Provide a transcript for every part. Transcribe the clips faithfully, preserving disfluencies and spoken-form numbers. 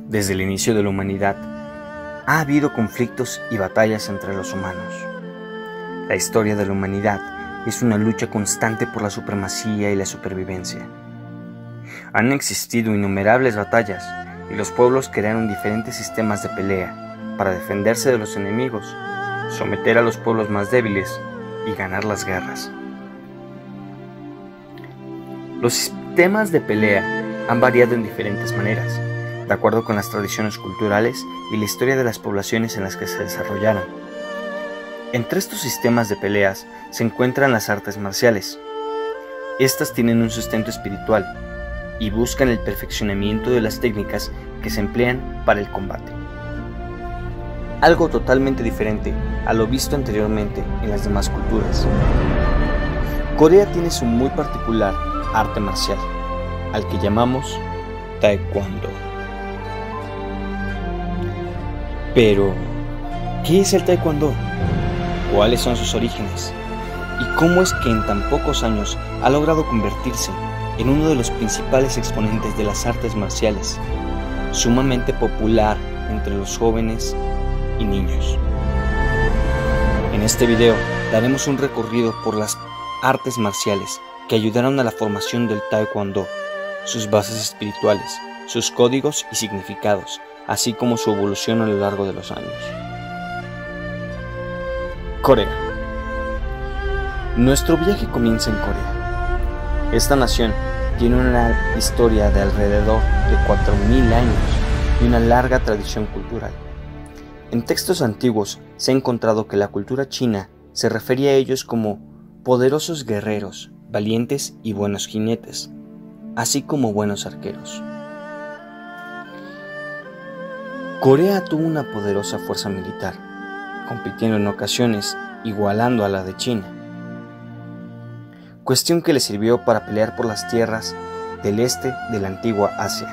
Desde el inicio de la humanidad, ha habido conflictos y batallas entre los humanos. La historia de la humanidad es una lucha constante por la supremacía y la supervivencia. Han existido innumerables batallas y los pueblos crearon diferentes sistemas de pelea para defenderse de los enemigos, someter a los pueblos más débiles y ganar las guerras. Los sistemas de pelea han variado en diferentes maneras, de acuerdo con las tradiciones culturales y la historia de las poblaciones en las que se desarrollaron. Entre estos sistemas de peleas se encuentran las artes marciales. Estas tienen un sustento espiritual y buscan el perfeccionamiento de las técnicas que se emplean para el combate. Algo totalmente diferente a lo visto anteriormente en las demás culturas. Corea tiene su muy particular arte marcial, al que llamamos Taekwondo. Pero, ¿qué es el Taekwondo? ¿Cuáles son sus orígenes? ¿Y cómo es que en tan pocos años ha logrado convertirse en uno de los principales exponentes de las artes marciales, sumamente popular entre los jóvenes y niños? En este video daremos un recorrido por las artes marciales que ayudaron a la formación del Taekwondo, sus bases espirituales, sus códigos y significados, así como su evolución a lo largo de los años. Corea. Nuestro viaje comienza en Corea. Esta nación tiene una historia de alrededor de cuatro mil años y una larga tradición cultural. En textos antiguos se ha encontrado que la cultura china se refería a ellos como poderosos guerreros, valientes y buenos jinetes, así como buenos arqueros. Corea tuvo una poderosa fuerza militar, compitiendo en ocasiones igualando a la de China, cuestión que le sirvió para pelear por las tierras del este de la antigua Asia.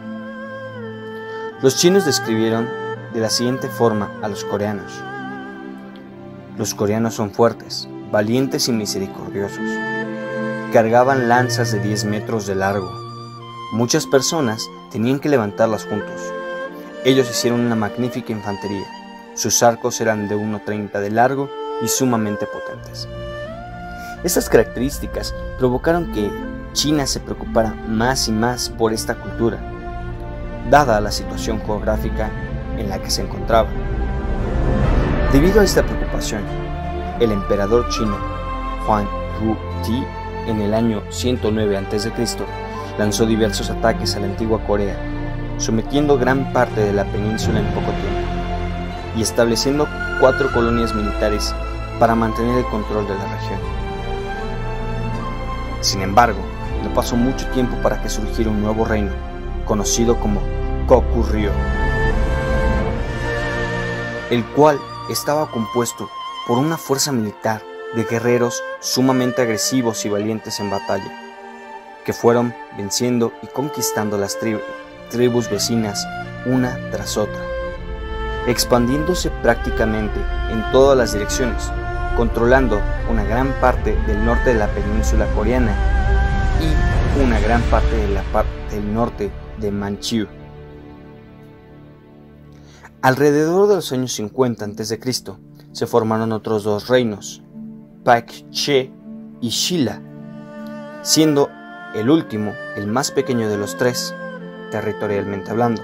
Los chinos describieron de la siguiente forma a los coreanos: los coreanos son fuertes, valientes y misericordiosos. Cargaban lanzas de diez metros de largo. Muchas personas tenían que levantarlas juntos. Ellos hicieron una magnífica infantería. Sus arcos eran de uno treinta de largo y sumamente potentes. Estas características provocaron que China se preocupara más y más por esta cultura, dada la situación geográfica en la que se encontraba. Debido a esta preocupación, el emperador chino Huang Ruti, en el año ciento nueve antes de Cristo, lanzó diversos ataques a la antigua Corea, sometiendo gran parte de la península en poco tiempo y estableciendo cuatro colonias militares para mantener el control de la región. Sin embargo, no pasó mucho tiempo para que surgiera un nuevo reino, conocido como Goguryeo, el cual estaba compuesto por una fuerza militar de guerreros sumamente agresivos y valientes en batalla, que fueron venciendo y conquistando las tribus tribus vecinas una tras otra, expandiéndose prácticamente en todas las direcciones, controlando una gran parte del norte de la península coreana y una gran parte de la parte del norte de Manchuria. Alrededor de los años cincuenta antes de Cristo se formaron otros dos reinos, Baekje y Shilla, siendo el último el más pequeño de los tres, territorialmente hablando.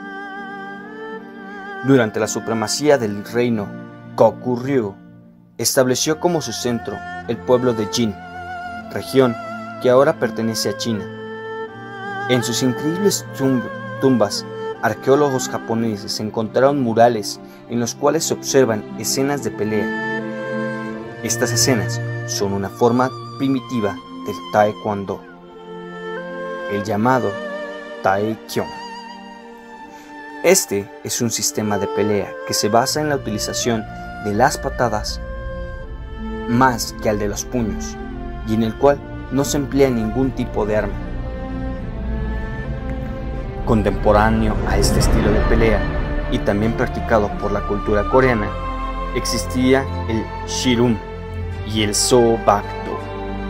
Durante la supremacía del reino Goguryeo, estableció como su centro el pueblo de Jin, región que ahora pertenece a China. En sus increíbles tum- tumbas, arqueólogos japoneses encontraron murales en los cuales se observan escenas de pelea. Estas escenas son una forma primitiva del Taekwondo, el llamado Taekyon. Este es un sistema de pelea que se basa en la utilización de las patadas más que al de los puños, y en el cual no se emplea ningún tipo de arma. Contemporáneo a este estilo de pelea, y también practicado por la cultura coreana, existía el Shirum y el Soobak-do.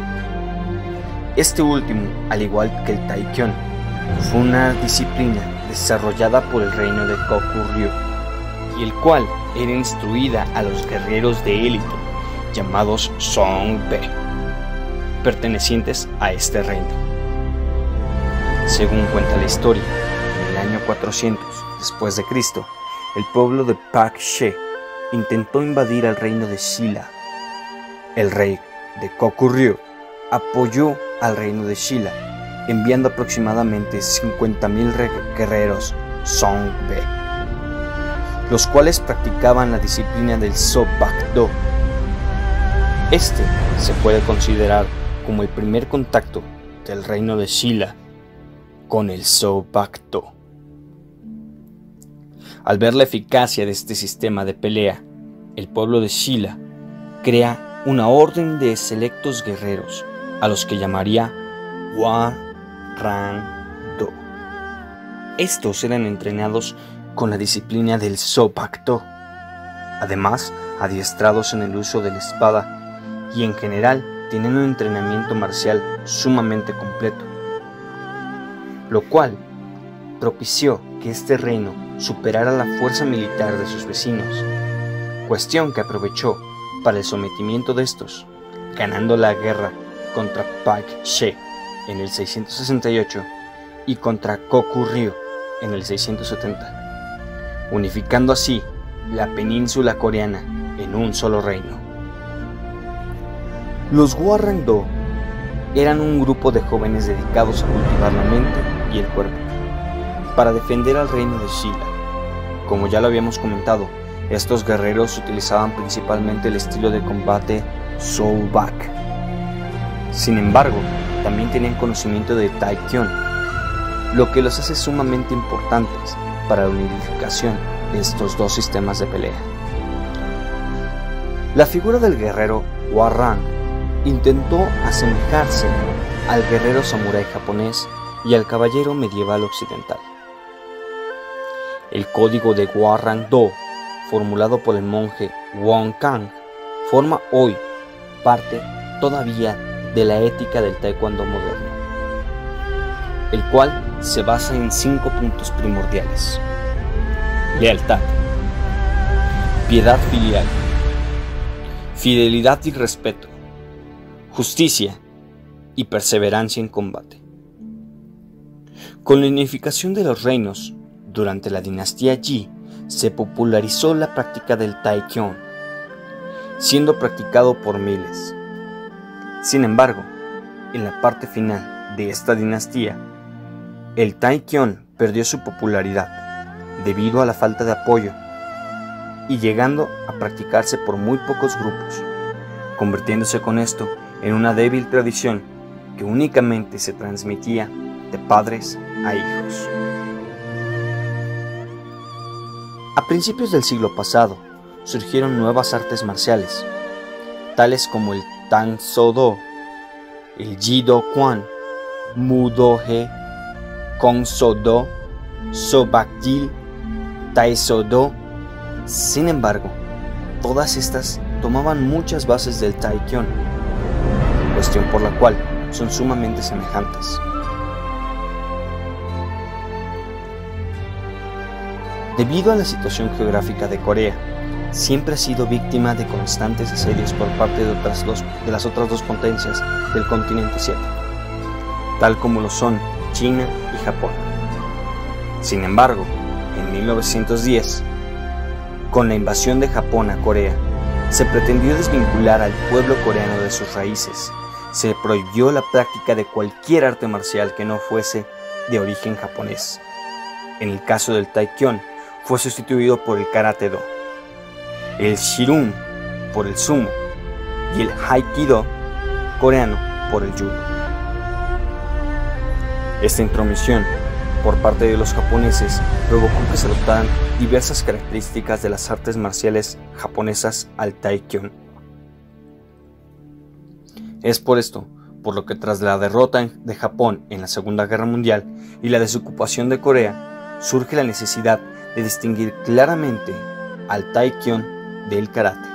Este último, al igual que el Taekyon, fue una disciplina de desarrollada por el reino de Goguryeo, y el cual era instruida a los guerreros de élite llamados Songbe, pertenecientes a este reino. Según cuenta la historia, en el año cuatrocientos después de Cristo, el pueblo de Park She intentó invadir el reino de Silla. El rey de Goguryeo apoyó al reino de Silla, enviando aproximadamente cincuenta mil guerreros Songbe, los cuales practicaban la disciplina del Sobak-do. Este se puede considerar como el primer contacto del reino de Silla con el Sobak-do. Al ver la eficacia de este sistema de pelea, el pueblo de Silla crea una orden de selectos guerreros, a los que llamaría Hwarang-do. Estos eran entrenados con la disciplina del Sobak-do, además adiestrados en el uso de la espada y en general tenían un entrenamiento marcial sumamente completo, lo cual propició que este reino superara la fuerza militar de sus vecinos, cuestión que aprovechó para el sometimiento de estos, ganando la guerra contra Park She en el seiscientos sesenta y ocho y contra Goguryeo en el seiscientos setenta, unificando así la península coreana en un solo reino. Los Hwarang-do eran un grupo de jóvenes dedicados a cultivar la mente y el cuerpo para defender al reino de Silla. Como ya lo habíamos comentado, estos guerreros utilizaban principalmente el estilo de combate Sobak. Sin embargo, también tenían conocimiento de Taekyon, lo que los hace sumamente importantes para la unificación de estos dos sistemas de pelea. La figura del guerrero Hwarang intentó asemejarse al guerrero samurái japonés y al caballero medieval occidental. El código de Hwarang-do, formulado por el monje Won Kang, forma hoy parte todavía de la ética del taekwondo moderno, el cual se basa en cinco puntos primordiales: lealtad, piedad filial, fidelidad y respeto, justicia y perseverancia en combate. Con la unificación de los reinos durante la dinastía Yi, se popularizó la práctica del Taekyon, siendo practicado por miles. Sin embargo, en la parte final de esta dinastía, el Taekyon perdió su popularidad debido a la falta de apoyo y llegando a practicarse por muy pocos grupos, convirtiéndose con esto en una débil tradición que únicamente se transmitía de padres a hijos. A principios del siglo pasado surgieron nuevas artes marciales, tales como el Tang Soo Do, el Ji Do Kwan, Mu Do He, Kong Soo Do, Sobak Jil, Tai Soo Do. Sin embargo, todas estas tomaban muchas bases del Taekyon, cuestión por la cual son sumamente semejantes. Debido a la situación geográfica de Corea, siempre ha sido víctima de constantes asedios por parte de, otras dos, de las otras dos potencias del continente asiático, tal como lo son China y Japón. Sin embargo, en mil novecientos diez, con la invasión de Japón a Corea, se pretendió desvincular al pueblo coreano de sus raíces. Se prohibió la práctica de cualquier arte marcial que no fuese de origen japonés. En el caso del Taekyon, fue sustituido por el Karate-do, el Shirun por el Sumo y el Hapkido coreano por el Judo. Esta intromisión por parte de los japoneses provocó que se adoptaran diversas características de las artes marciales japonesas al Taekyon. Es por esto por lo que tras la derrota de Japón en la Segunda Guerra Mundial y la desocupación de Corea, surge la necesidad de distinguir claramente al Taekyon del Karate.